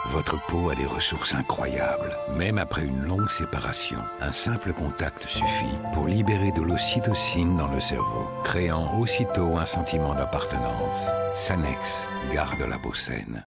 Votre peau a des ressources incroyables. Même après une longue séparation, un simple contact suffit pour libérer de l'ocytocine dans le cerveau, créant aussitôt un sentiment d'appartenance. Sanex garde la peau saine.